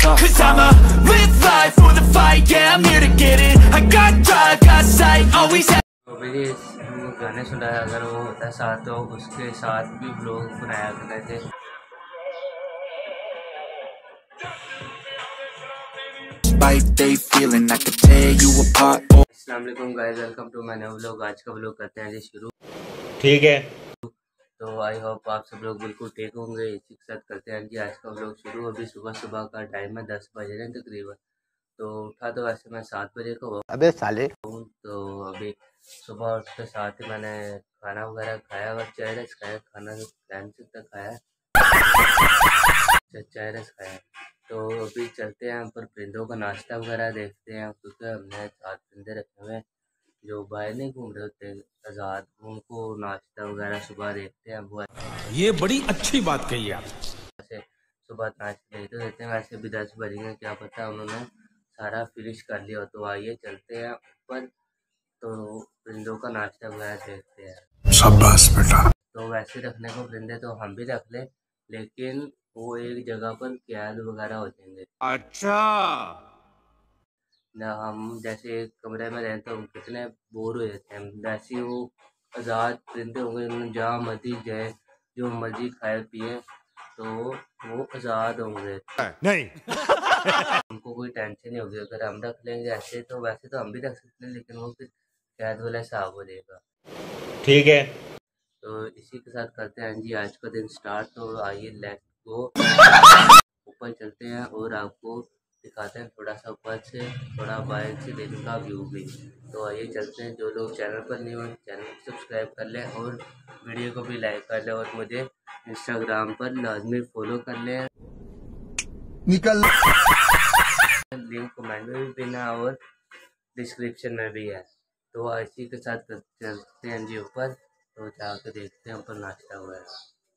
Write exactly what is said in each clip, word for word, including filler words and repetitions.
tough. Cause I'ma live life for the fight, yeah, I'm here to get it. I got drive, got sight, always have. तो मेरे गाने सुनाया अगर वो होता साथ तो उसके साथ भी व्लॉग बनाया करते थे। अस्सलाम वालेकुम guys, welcome to my new vlog. आज का व्लॉग करते हैं जी शुरू। ठीक है, तो आई होप आप सब लोग बिल्कुल ठीक होंगे। इसी के साथ करते हैं जी आज का व्लॉग शुरू। अभी सुबह सुबह का टाइम है, दस बज रहे हैं तकरीबन। तो उठा तो वैसे मैं सात बजे को हुआ। अबे साले। तो अभी सुबह उठ के साथ ही मैंने खाना वगैरह खाया और चाय रस खाया। खाना टाइम से तक खाया, चाय रस खाया। तो अभी चलते हैं पर परिंदों का नाश्ता वगैरह देखते हैं, क्योंकि हमने सात परिंदे रखे हुए हैं जो बाहर नहीं घूम रहे होते आज़ाद, उनको नाश्ता वगैरह सुबह देखते हैं। वो ये बड़ी अच्छी बात कही आप। वैसे सुबह नाश्ता देते देते हैं, वैसे भी दस बजेंगे, क्या पता उन्होंने सारा फिनिश कर लिया हो। तो आइए चलते हैं ऊपर, तो परिंदों का नाश्ता वगैरह देखते हैं। शाबाश बेटा। तो वैसे रखने को परिंदे तो हम भी रख लें, लेकिन वो एक जगह पर कैद वगैरह हो जाएंगे। अच्छा ना, हम जैसे एक कमरे में रहते हैं कितने बोर हो जाते हैं, वैसे वो आज़ाद परिंदे होंगे, जहाँ मर्जी जाए, जो मर्जी खाए पिए, तो वो आज़ाद होंगे नहीं। हमको कोई टेंशन नहीं होगी अगर हम रख लेंगे ऐसे। तो वैसे तो हम भी रख सकते हैं, लेकिन वो फिर कैद वाला हिसाब हो जाएगा। ठीक है, तो इसी के साथ करते हैं जी आज का दिन स्टार्ट। तो आइए लेट्स गो, ऊपर चलते हैं और आपको दिखाते हैं थोड़ा सा ऊपर से, थोड़ा बाहर से दिन का व्यू भी। तो आइए चलते हैं। जो लोग चैनल पर नहीं हो चैनल को सब्सक्राइब कर लें और वीडियो को भी लाइक कर लें, और मुझे इंस्टाग्राम पर लाजमी फॉलो कर लें। निकल लिंक कमेंट में भी देना और डिस्क्रिप्शन में भी है। तो इसी के साथ चलते हैं जी ऊपर, तो जाकर देखते हैं ऊपर नाश्ता वगैरह।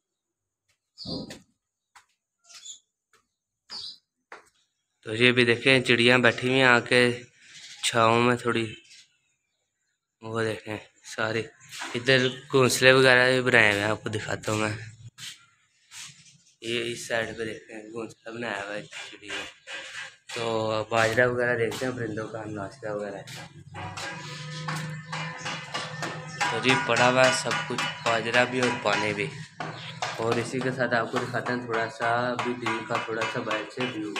तो ये भी देखें चिड़िया बैठी हुई हैं आके छाँव में थोड़ी, वो देखें सारे इधर घोंसले वगैरह भी बनाए हुए हैं, आपको दिखाता हूँ मैं। ये इस साइड पे देखें घोंसला बनाया हुआ है चिड़िया। तो बाजरा वगैरह देखते हैं परिंदों का नाश्ता वगैरह। तो जी पड़ा हुआ है सब कुछ, बाजरा भी और पानी भी। और इसी के साथ आपको दिखाते हैं थोड़ा सा भी दिन का थोड़ा सा बाहर से view.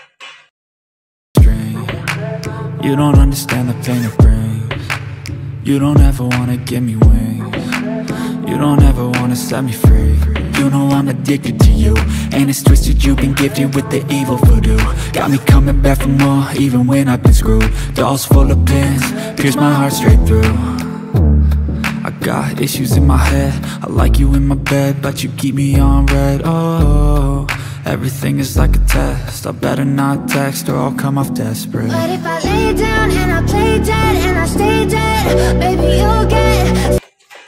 You don't understand the pain it brings. You don't ever wanna give me wings. You don't ever wanna set me free. You know I'm addicted to you, and it's twisted, you've been gifted with the evil voodoo. Got me coming back for more, even when I've been screwed. Dolls full of pins, pierce my heart straight through. I got issues in my head, I like you in my bed, but you keep me on red. Oh, everything is like a test, I better not text or I'll come off desperate. But if I lay down and I play dead and I stay dead, baby you'll get.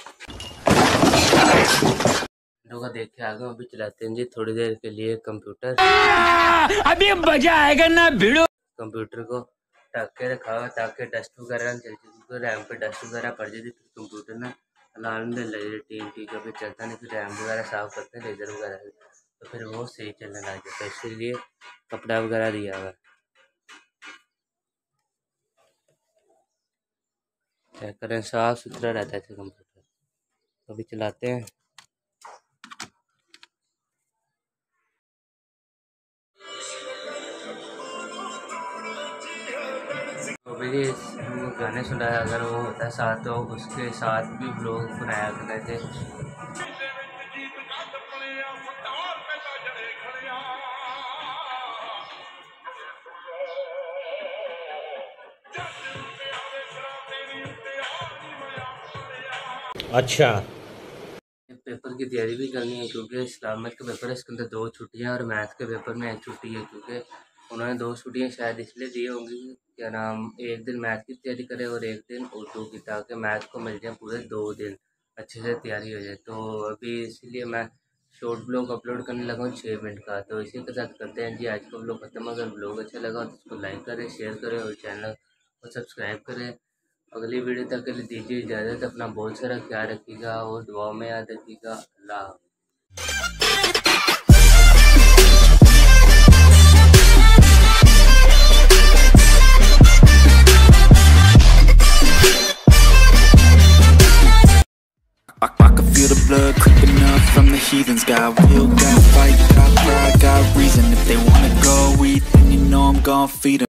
का देख के आगे अभी चलाते हैं जी थोड़ी देर के लिए कंप्यूटर। अभी मजा आएगा ना भिड़ो। कंप्यूटर को ढक के रखा हुआ ताकि डस्ट वगैरह चल जाए, क्योंकि रैम पे डस्ट वगैरह पड़ जाती फिर कंप्यूटर ना अलार्म दे लगे टीम टी कभी चलता नहीं, फिर रैम वगैरह साफ करते हैं लेजर वगैरह से, तो फिर वो सही चलने लग जाता है। इसीलिए कपड़ा वगैरह दिया हुआ है, चेक करें साफ सुथरा रहता है कंप्यूटर। तो अभी चलाते हैं। तो मेरे गाने सुनाया अगर वो होता साथ तो उसके साथ भी व्लॉग बनाया करते थे। अच्छा, पेपर की तैयारी भी करनी है, क्योंकि इस्लामिक के पेपर है, इसके अंदर दो छुट्टियां और मैथ के पेपर में एक छुट्टी है, क्योंकि उन्होंने दो छुट्टियां शायद इसलिए दी होंगी, क्या नाम, एक दिन मैथ की तैयारी करें और एक दिन उर्दू की, ताकि मैथ को मिल जाए पूरे दो दिन अच्छे से तैयारी हो जाए। तो अभी इसीलिए मैं शॉर्ट ब्लॉग अपलोड करने लगा हूँ छः मिनट का। तो इसी के साथ करते हैं जी आज का ब्लॉग खत्म। अगर ब्लॉग अच्छा लगा तो उसको लाइक करें, शेयर करें और चैनल को सब्सक्राइब करें। अगली वीडियो तक के लिए दीजिए इजाज़त। अपना बहुत सारा ख्याल रखिएगा और दुआ में याद रखिएगा। अल्लाह। I, I can feel the blood creeping up from the heathens. Got will, got fight, got pride, got reason. If they wanna go eat, then you know I'm gon' feed 'em.